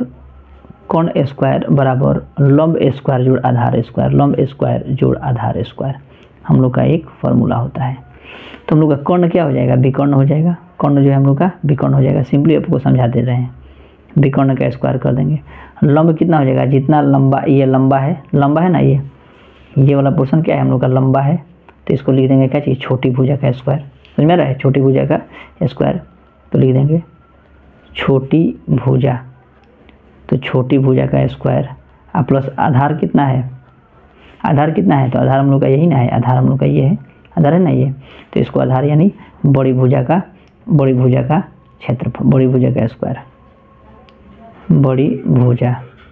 बराबर लंब स्क्वायर जोड़ आधार स्क्वायर, हम लोग का एक फार्मूला होता है। तो हम लोग का कर्ण क्या हो जाएगा, विकर्ण हो जाएगा। कर्ण जो है हम लोग का विकर्ण हो जाएगा। सिंपली आपको समझा दे रहे हैं, विकर्ण का स्क्वायर कर देंगे। लंब कितना हो जाएगा, जितना लंबा, ये लंबा है ना, ये वाला पोर्शन क्या है हम लोग का, लंबा है। तो इसको लिख देंगे क्या चीज़, छोटी भुजा का स्क्वायर। समझ में आ रहा है, छोटी भुजा का स्क्वायर। तो लिख देंगे छोटी भुजा, तो छोटी भुजा का स्क्वायर, प्लस आधार कितना है, तो आधार हम लोग का यही ना है, आधार हम लोग का ये है, आधार है ना ये। तो इसको आधार यानी बड़ी भुजा का क्षेत्रफल, बड़ी भुजा का स्क्वायर, बड़ी भुजा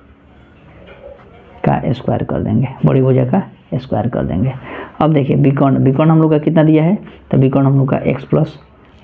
का स्क्वायर कर देंगे, बड़ी भुजा का स्क्वायर कर देंगे। अब देखिए विकर्ण हम लोग का कितना दिया है, तो विकर्ण हम लोग का x प्लस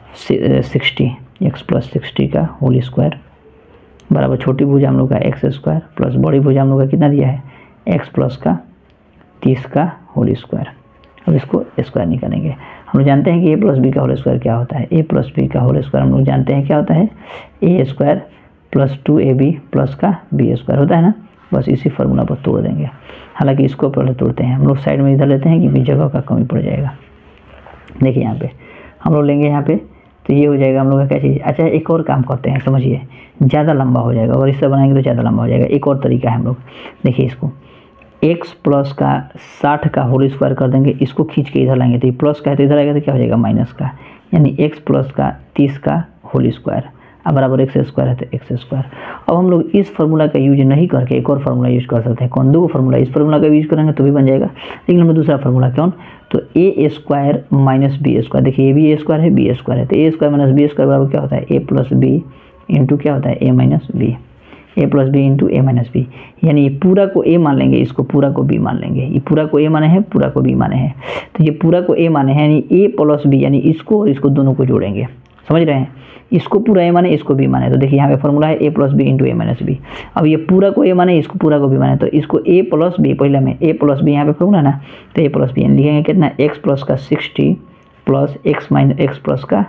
60 का होल स्क्वायर बराबर छोटी भुजा हम लोग का x स्क्वायर प्लस बड़ी भुजा हम लोग का कितना दिया है, x प्लस का 30 का होल स्क्वायर। अब इसको स्क्वायर निकालेंगे। हम लोग जानते हैं कि a प्लस बी का होल स्क्वायर क्या होता है, a प्लस बी का होल स्क्वायर हम लोग जानते हैं क्या होता है, a square plus 2ab plus का b स्क्वायर होता है ना। बस इसी फार्मूला पर तोड़ देंगे। हालांकि इसको पहले तोड़ते हैं हम लोग, साइड में इधर लेते हैं क्योंकि जगह का कमी पड़ जाएगा। देखिए यहाँ पे हम लोग लेंगे यहाँ पे, तो ये हो जाएगा हम लोग का क्या चीज़। अच्छा एक और काम करते हैं, समझिए, ज़्यादा लंबा हो जाएगा, और इससे बनाएंगे तो ज़्यादा लंबा हो जाएगा। एक और तरीका है हम लोग, देखिए इसको x प्लस का 60 का होल स्क्वायर कर देंगे, इसको खींच के इधर लाएंगे, तो ये प्लस का है तो इधर आएगा तो क्या हो जाएगा माइनस का, यानी x प्लस का 30 का होल स्क्वायर अब बराबर x स्क्वायर है तो x स्क्वायर। अब हम लोग इस फार्मूला का यूज नहीं करके एक और फार्मूला यूज कर सकते हैं। कौन, दो फार्मूला, इस फार्मूला का यूज करेंगे तो भी बन जाएगा, लेकिन हम लोग दूसरा फार्मूला कौन, तो a square minus B square. देखिए ये भी a स्क्वायर है, बी स्क्वायर है, तो a square minus B square बराबर क्या होता है, a प्लस बी इंटू क्या होता है, a minus B, a plus B into A minus B. यानी ये पूरा को a मान लेंगे, इसको पूरा को b मान लेंगे। ये पूरा को a माने हैं, पूरा को b माने हैं, तो ये पूरा को a माने हैं, यानी a प्लस बी, यानी इसको और इसको दोनों को जोड़ेंगे। समझ रहे हैं, इसको पूरा a माने, इसको b माने। तो देखिए यहाँ पे फॉर्मूला है a plus B into A minus B. अब ये पूरा को a माने, इसको पूरा को b माने, तो इसको a प्लस बी, पहले में a प्लस बी यहाँ पे फॉर्मूला ना, तो a प्लस बी लिखेंगे कितना, x प्लस का 60 plus x minus x plus का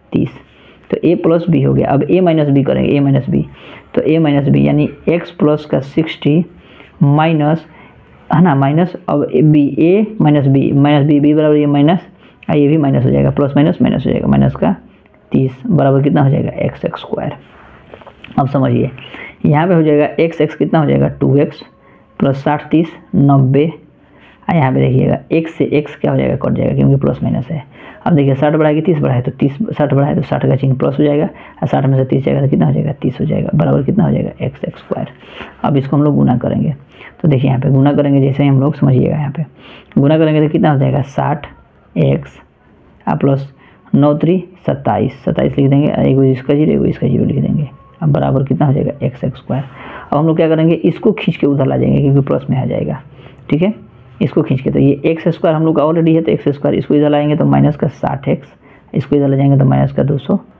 30। तो a प्लस बी हो गया। अब a माइनस बी करेंगे, a माइनस बी, तो a माइनस बी यानी x प्लस का 60 माइनस, है ना, माइनस, अब B, a minus B B बराबर ये माइनस, ये भी माइनस हो जाएगा, प्लस माइनस माइनस हो जाएगा, माइनस का 30 बराबर कितना हो जाएगा x स्क्वायर। अब समझिए यहाँ पे हो जाएगा x कितना हो जाएगा 2x प्लस 60 30 90। यहाँ पे देखिएगा x से x क्या हो जाएगा, कट जाएगा क्योंकि प्लस माइनस है। अब देखिए 60 बढ़ा के 30 बढ़ा है तो 30, 60 बढ़ा है तो 60 का चिन्ह प्लस हो जाएगा, और 60 में से 30 जाएगा तो कितना हो जाएगा 30 हो जाएगा, बराबर कितना हो जाएगा x स्क्वायर। अब इसको हम लोग गुना करेंगे, तो देखिए यहाँ पे गुना करेंगे, जैसे ही हम लोग समझिएगा यहाँ पे गुना करेंगे तो कितना हो जाएगा 60x प्लस 9 3 27 लिख देंगे, एगो इसका जीरो लिख देंगे। अब बराबर कितना हो जाएगा x स्क्वायर। अब हम लोग क्या करेंगे, इसको खींच के उधर ला जाएंगे क्योंकि प्लस में आ जाएगा, ठीक है, इसको खींच के, तो ये x स्क्वायर हम लोग का ऑलरेडी है, तो x स्क्वायर इसको इधर लाएंगे तो माइनस का 60x, इसको इधर ले जाएंगे तो माइनस का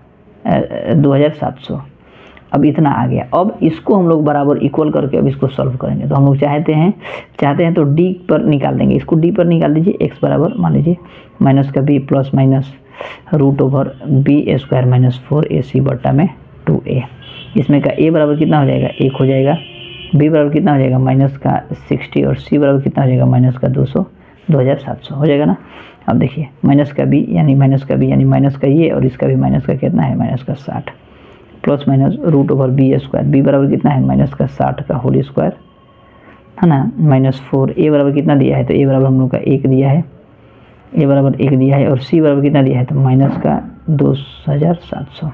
2700। अब इतना आ गया। अब इसको हम लोग बराबर इक्वल करके अब इसको सॉल्व करेंगे, तो हम लोग चाहते हैं तो d पर निकाल देंगे, इसको d पर निकाल दीजिए। x बराबर मान लीजिए माइनस का b plus minus root over B square minus 4ac बट्टा में 2a। इसमें का a बराबर कितना हो जाएगा 1 हो जाएगा, b बराबर कितना हो जाएगा माइनस का 60 और c बराबर कितना हो जाएगा माइनस का 2700 हो जाएगा ना। अब देखिए माइनस का b यानी माइनस का ये, और इसका भी माइनस का कितना है माइनस का 60 plus minus root over B square, b बराबर कितना है माइनस का 60 का होल स्क्वायर, है ना, माइनस 4। a बराबर कितना दिया है, तो a बराबर हम लोग का 1 दिया है, a बराबर 1 दिया है, और c बराबर कितना दिया है तो माइनस का 2700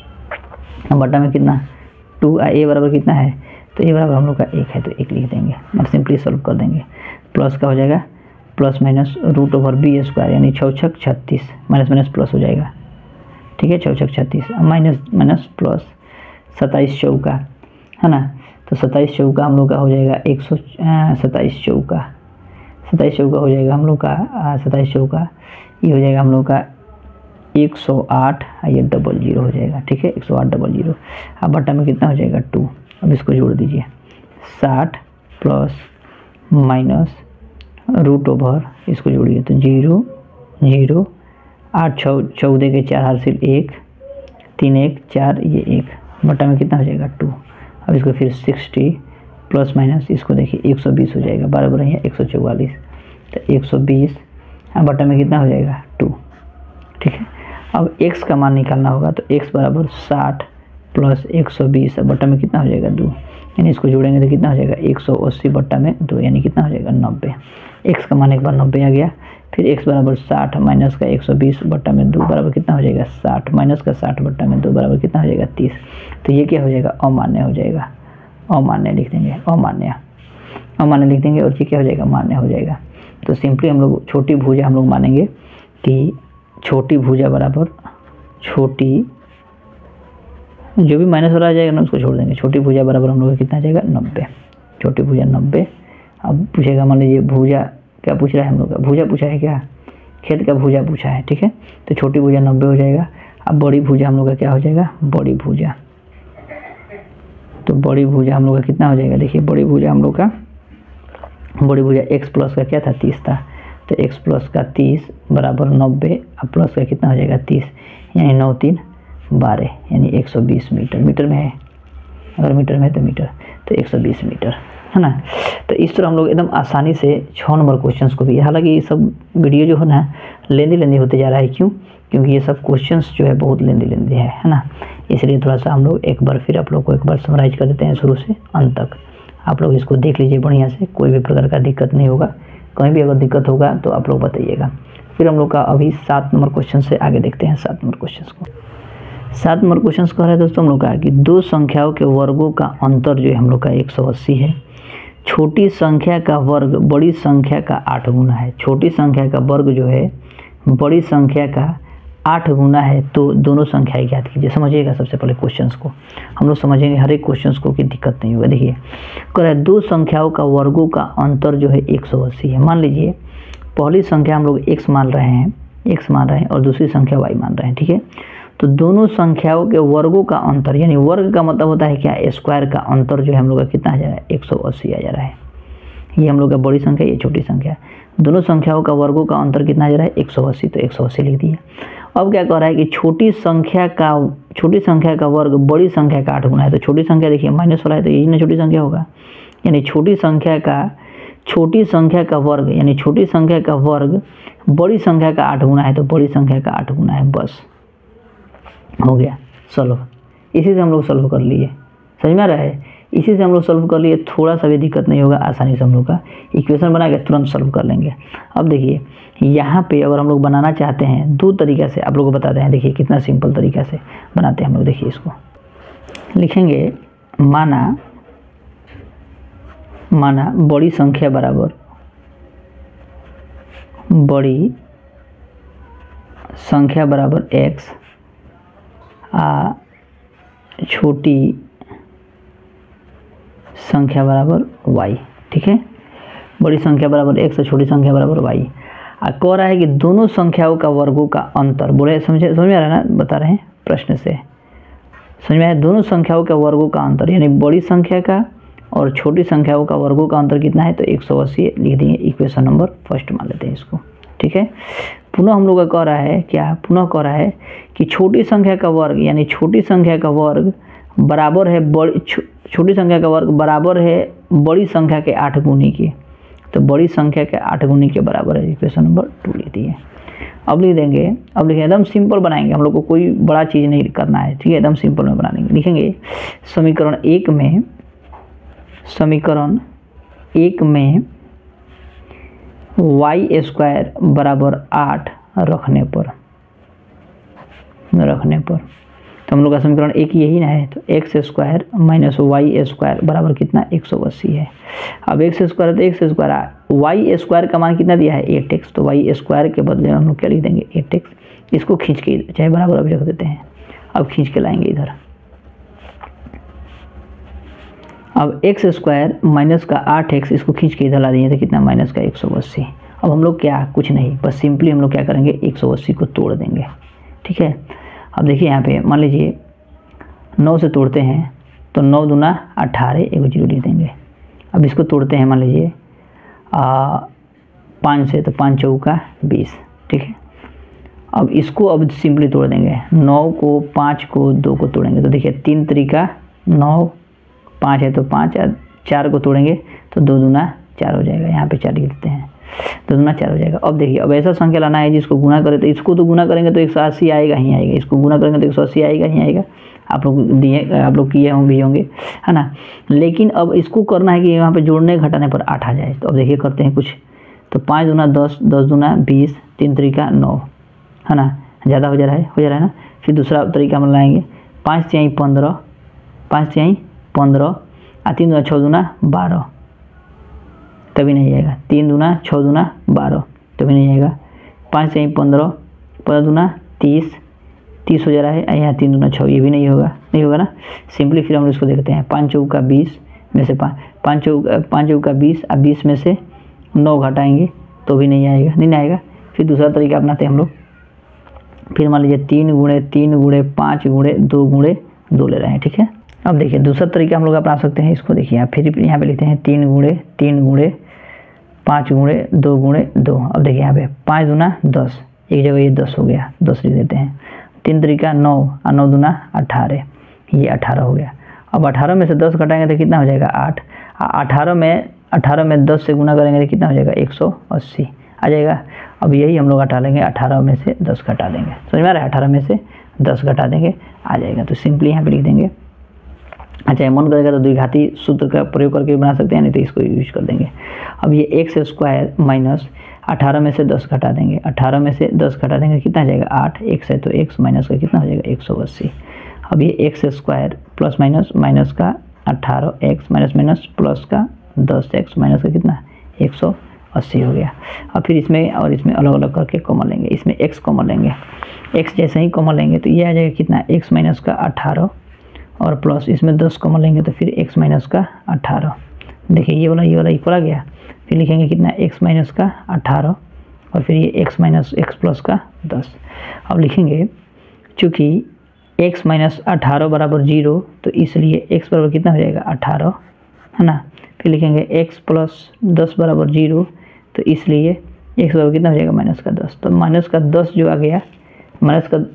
बटा में कितना 2। a बराबर कितना है, तो a बराबर हम लोग का 1 है, तो 1 लिख देंगे। अब सिंपली सॉल्व कर देंगे, प्लस का हो जाएगा plus minus root over B square यानी 6 6 36, माइनस माइनस प्लस हो जाएगा, ठीक है, 6 6 36 माइनस माइनस प्लस 27 चौका, है ना, तो 27 चौका हम लोग का हो जाएगा 27 चौका हो जाएगा हम लोग का 27 चौका, ये हो जाएगा हम लोग का 108, ये 00 हो जाएगा, ठीक है, 108 00। अब बटा में कितना हो जाएगा 2। अब इसको जोड़ दीजिए 60 प्लस माइनस रूट ओवर, इसको जोड़िए तो 0 0 8 14 के 4 हासिल 1 3 1 4, ये 1 बटा में कितना हो जाएगा 2। अब इसको फिर 60 प्लस माइनस, इसको देखिए 120 हो जाएगा, बराबर है 144, तो 120 बटा में कितना हो जाएगा 2, ठीक है। अब x का मान निकालना होगा, तो x बराबर 60 प्लस 120 बटा में कितना हो जाएगा 2, यानी इसको जोड़ेंगे तो कितना हो जाएगा 180 बटा में 2, यानी कितना हो जाएगा 90। x का मान एक बार 90 आ गया, फिर x बराबर 60 माइनस का 120 बटा में 2 बराबर कितना हो जाएगा 60, माइनस का 60 बटा में 2 बराबर कितना हो जाएगा 30। तो ये क्या हो जाएगा अमान्य हो जाएगा, अमान्य लिख देंगे, अमान्य लिख देंगे, और ये क्या हो जाएगा मान्य हो जाएगा। तो सिंपली हम लोग छोटी भुजा हम लोग मानेंगे कि छोटी भुजा बराबर छोटी, जो भी माइनस हो रहा जाएगा ना उसको छोड़ देंगे, छोटी भुजा बराबर हम लोग का कितना जाएगा 90, छोटी भुजा 90। अब पूछेगा, मान लीजिए भुजा क्या पूछ रहा है हम लोग का, भुजा पूछा है क्या, खेत का भुजा पूछा है, ठीक है, तो छोटी भुजा 90 हो जाएगा। अब बड़ी भुजा हम लोग का क्या हो जाएगा बड़ी भुजा, तो बड़ी भुजा हम लोग का कितना हो जाएगा, देखिए बड़ी भुजा हम लोग का x प्लस का क्या था 30 था, तो x प्लस का 30 बराबर 90, अब प्लस का कितना हो जाएगा 30, यानी 9 3 12, यानी 120 मीटर, मीटर में है, अगर मीटर में है तो मीटर, तो 120 मीटर, है ना। तो इस तरह हम लोग एकदम आसानी से 6 नंबर क्वेश्चंस को भी, हालांकि ये सब वीडियो जो है ना लेंदी होते जा रहा है, क्यों, क्योंकि ये सब क्वेश्चंस जो है बहुत लेंदी है ना, इसलिए थोड़ा सा हम लोग एक बार फिर आप लोग को एक बार समराइज कर देते हैं शुरू से अंत तक। आप लोग इसको देख लीजिए बढ़िया से, कोई भी प्रकार का दिक्कत नहीं होगा, कहीं भी अगर दिक्कत होगा तो आप लोग बताइएगा। फिर हम लोग का अभी 7 नंबर क्वेश्चन से आगे देखते हैं 7 नंबर क्वेश्चन को। 7 नंबर क्वेश्चन कह रहा है दोस्तों हम लोग का कि दो संख्याओं के वर्गों का अंतर जो है हम लोग का 180 है, छोटी संख्या का वर्ग बड़ी संख्या का 8 गुना है, छोटी संख्या का वर्ग जो है बड़ी संख्या का 8 गुना है, तो दोनों संख्याएं ज्ञात कीजिए। समझिएगा सबसे पहले क्वेश्चंस को हम लोग समझेंगे, हर एक क्वेश्चंस को कि दिक्कत नहीं होगा। देखिए कह रहा है दो संख्याओं का वर्गों का अंतर जो है 180 है। मान लीजिए पहली संख्या हम लोग x मान रहे हैं और दूसरी संख्या y मान रहे हैं, ठीक है। तो दोनों संख्याओं के वर्गों का अंतर, यानी वर्ग का मतलब होता है क्या, स्क्वायर का अंतर जो है हम लोग का कितना आ जा रहा है 180 आ जा रहा है। ये हम लोग का बड़ी संख्या, ये छोटी संख्या, दोनों संख्याओं का वर्गों का अंतर कितना आ जा रहा है 180, तो 180 लिख दिए। अब क्या कह रहा है कि छोटी संख्या का वर्ग बड़ी संख्या का 8 गुना है। तो छोटी संख्या देखिए माइनस वाला है तो यही ना छोटी संख्या होगा, यानी छोटी संख्या का वर्ग, यानी छोटी संख्या का वर्ग बड़ी संख्या का 8 गुना है, तो बड़ी संख्या का 8 गुना है, बस हो गया सॉल्व। इसी से हम लोग सॉल्व कर लिए, समझ में आ रहा है, इसी से हम लोग सॉल्व कर लिए, थोड़ा सा भी दिक्कत नहीं होगा, आसानी से हम लोग का इक्वेशन बना के तुरंत सॉल्व कर लेंगे। अब देखिए यहाँ पे अगर हम लोग बनाना चाहते हैं 2 तरीक़ा से आप लोगों को बताते हैं, देखिए कितना सिंपल तरीक़ा से बनाते हैं हम लोग। देखिए इसको लिखेंगे, माना बड़ी संख्या बराबर x, छोटी संख्या बराबर y, ठीक है, बड़ी संख्या बराबर x और छोटी संख्या बराबर y। कह रहा है कि दोनों संख्याओं का वर्गों का अंतर, बोले समझ में आ रहा है ना, बता रहे हैं प्रश्न से, समझ में आया, दोनों संख्याओं के वर्गों का अंतर, यानी बड़ी संख्या का और छोटी संख्याओं का वर्गों का अंतर कितना है, तो 180 लिख देंगे, इक्वेशन नंबर फर्स्ट मान लेते हैं इसको, ठीक है। पुनः हम लोग का कह रहा है क्या, पुनः कह रहा है कि छोटी संख्या का वर्ग, यानी छोटी संख्या का वर्ग बराबर है छोटी संख्या का वर्ग बराबर है बड़ी संख्या के 8 गुनी के, तो बड़ी संख्या के 8 गुनी के बराबर है, इक्वेशन नंबर 2 लिख दिए। अब लिख देंगे, अब लिखें, एकदम सिंपल बनाएंगे, हम लोग को कोई बड़ा चीज़ नहीं करना है, ठीक है, एकदम सिंपल में बना लेंगे। लिखेंगे समीकरण 1 में y² बराबर 8 रखने पर तो हम लोग का समीकरण 1 यही ना है, तो x² माइनस y² बराबर कितना, 180 है। अब x² है तो x², y² का मान कितना दिया है, 8x, तो y² के बदले हम लोग क्या लिख देंगे, 8x। इसको खींच के चाहे बराबर अभी रख देते हैं, अब खींच के लाएंगे इधर। अब x² माइनस का 8x, इसको खींच के इधर ला दिए तो कितना, माइनस का 180। अब हम लोग क्या, कुछ नहीं, बस सिंपली हम लोग क्या करेंगे, 180 को तोड़ देंगे, ठीक है। अब देखिए यहाँ पे मान लीजिए 9 से तोड़ते हैं तो 9 दूना 18, एक 0 लिख देंगे। अब इसको तोड़ते हैं मान लीजिए 5 से, तो 5 चौका 20, ठीक है। अब इसको अब सिंपली तोड़ देंगे, 9 को 5 को 2 को तोड़ेंगे, तो देखिए 3 तरीका 9, 5 है तो 5, 4 को तोड़ेंगे तो 2 दूना 4 हो जाएगा, यहाँ पे 4 लिख देते हैं, 2 दूना 4 हो जाएगा। अब देखिए अब ऐसा संख्या लाना है जिसको गुना करें, तो इसको तो गुना करेंगे तो 180 आएगा ही आएगा, इसको गुना करेंगे तो 180 आएगा ही आएगा, आप लोग किए होंगे, है ना। लेकिन अब इसको करना है कि यहाँ पे जोड़ने घटाने पर 8 आ जाए, तो अब देखिए करते हैं कुछ, तो 5 दूना 10, 10 दूना 20, 3 तरीका 9, है ना, ज़्यादा हो जा रहा है ना। फिर दूसरा तरीका हम लाएंगे, 5 तिहाई 15, 5 तिहाई 15, 3 दूना 6 दूना 12, तभी नहीं आएगा, 3 दूना 6 दूना 12, तभी नहीं आएगा, 5 तिहाई 15, 15 दूना 30 हो जा रहा है, यहाँ 3 दूना 6, ये भी नहीं होगा ना। सिंपली फिर हम इसको देखते हैं, 5 चौका 20 में से 5 चौका 20, अब 20 में से 9 घटाएंगे तो भी नहीं आएगा। फिर दूसरा तरीका अपनाते हैं हम लोग, फिर मान लीजिए 3 गुणे 3 गुणे 5 गुणे 2 ले रहे हैं, ठीक है। अब देखिए दूसरा तरीका हम लोग अपना सकते हैं, इसको देखिए आप फिर यहाँ पे लिखते हैं 3 गुणे 5 गुणे 2 गुणे 2। अब देखिए यहाँ पे 5 दूना 10, एक जगह ये 10 हो गया, 10 लिख देते हैं, 3 तरीका 9 और 9 दूना 18, ये 18 हो गया। अब 18 में से 10 घटाएंगे तो कितना हो जाएगा, 8। 18 में 10 से गुना करेंगे तो कितना हो जाएगा, 180 आ जाएगा। अब यही हम लोग घटा लेंगे, 18 में से 10 घटा देंगे, समझ में आ रहा है, 18 में से 10 घटा देंगे आ जाएगा। तो सिंपली यहाँ पे लिख देंगे, अच्छा मन करेगा तो द्विघाती सूत्र का प्रयोग करके बना सकते हैं, नहीं तो इसको यूज कर देंगे। अब ये x² माइनस 18 में से 10 घटा देंगे, 18 में से 10 घटा देंगे कितना आ जाएगा, 8, x है तो x माइनस का कितना हो जाएगा, 180। अब ये x² प्लस माइनस का 18x माइनस प्लस का 10x माइनस का कितना, 180 हो गया। अब फिर इसमें और इसमें अलग अलग करके कॉमन लेंगे, इसमें x कॉमन लेंगे, x जैसे ही कॉमन लेंगे तो ये आ जाएगा कितना, x माइनस का 18 और प्लस इसमें 10 कॉमन लेंगे तो फिर x माइनस का 18। देखिए ये वाला इक्वल आ गया, फिर लिखेंगे कितना, x माइनस का 18 और फिर ये x माइनस x प्लस का 10। अब लिखेंगे चूँकि x माइनस 18 बराबर 0, तो इसलिए x बराबर कितना हो जाएगा, 18, है ना। फिर लिखेंगे x प्लस 10 बराबर 0, तो इसलिए x बराबर कितना हो जाएगा, माइनस का 10। तो माइनस का 10 जो आ गया माइनस का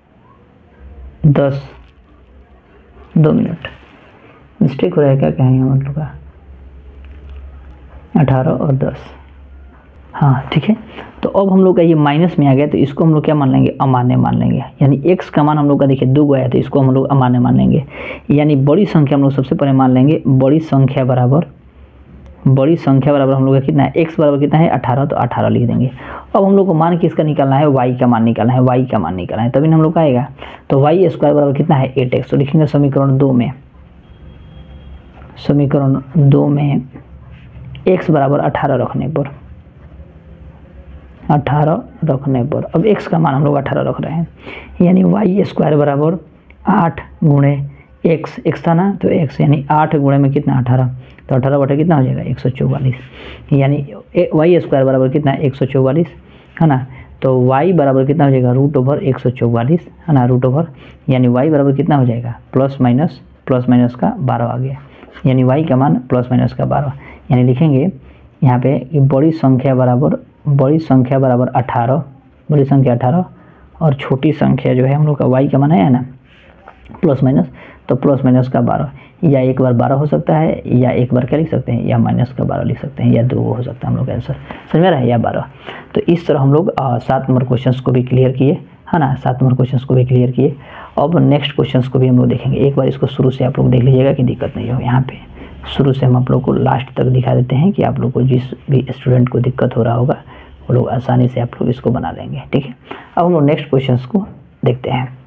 10, 2 मिनट मिस्टेक हो रहा है क्या कहेंगे हम लोग का, 18 और 10, हाँ ठीक है। तो अब हम लोग का ये माइनस में आ गया, तो इसको हम लोग क्या मान लेंगे, अमान्य मान लेंगे। यानी x का मान हम लोग का देखिए 2 गया, तो इसको हम लोग अमान्य मान लेंगे। यानी बड़ी संख्या हम लोग सबसे पहले मान लेंगे, बड़ी संख्या बराबर हम लोग का कितना है, x बराबर कितना है 18, तो 18 लिख देंगे। अब हम लोग को मान किसका निकालना है, y का मान निकालना है, y का मान निकालना है, तभी हम लोग का आएगा। तो y स्क्वायर बराबर कितना है 8x, तो लिखेंगे समीकरण 2 में x बराबर 18 रखने पर, अब x का मान हम लोग 18 रख रहे हैं, यानी y स्क्वायर बराबर 8 गुणे x था ना, तो x यानी 8 गुणे में कितना 18, तो 18 बटा कितना हो जाएगा 144, यानी y स्क्वायर बराबर कितना है 144 है ना। तो y बराबर कितना हो जाएगा √144 है ना, √ यानी y बराबर कितना हो जाएगा प्लस माइनस का 12 आ गया, यानी y का मान प्लस माइनस का 12। यानी लिखेंगे यहाँ पे कि बड़ी संख्या बराबर 18 और छोटी संख्या जो है हम लोग का y का मान है ना प्लस माइनस, तो प्लस माइनस का 12, या एक बार 12 हो सकता है, या एक बार क्या लिख सकते हैं, या माइनस का 12 लिख सकते हैं, या 2 हो सकता है हम लोग का आंसर, समझ में आ रहा है, या 12। तो इस तरह हम लोग 7 नंबर क्वेश्चंस को भी क्लियर किए है ना, 7 नंबर क्वेश्चंस को भी क्लियर किए। अब नेक्स्ट क्वेश्चंस को भी हम लोग देखेंगे। एक बार इसको शुरू से आप लोग देख लीजिएगा कि दिक्कत नहीं हो। यहाँ पे शुरू से हम आप लोग को लास्ट तक दिखा देते हैं कि आप लोग को जिस भी स्टूडेंट को दिक्कत हो रहा होगा वो लोग आसानी से आप लोग इसको बना लेंगे, ठीक है। अब हम लोग नेक्स्ट क्वेश्चंस को देखते हैं।